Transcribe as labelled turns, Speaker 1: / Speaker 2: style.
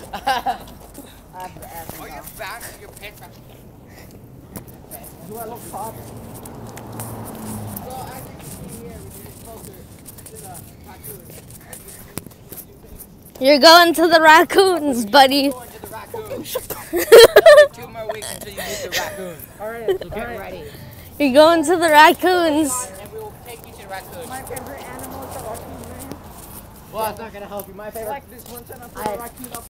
Speaker 1: Oh, you're back. You're pissed.
Speaker 2: Do I look hot?
Speaker 1: Well, as you can see here, we're getting closer to the raccoon.
Speaker 3: You're going to the raccoons, buddy.
Speaker 1: Going to the raccoon. 2 more weeks until you meet the raccoon.
Speaker 2: Alright,
Speaker 1: So get ready.
Speaker 3: You're going to the raccoons.
Speaker 1: And we will take you to the raccoon.
Speaker 2: my favorite animal is the raccoon.
Speaker 1: Well, it's not going to help you. My favorite.
Speaker 2: Like this one time I put a raccoon up.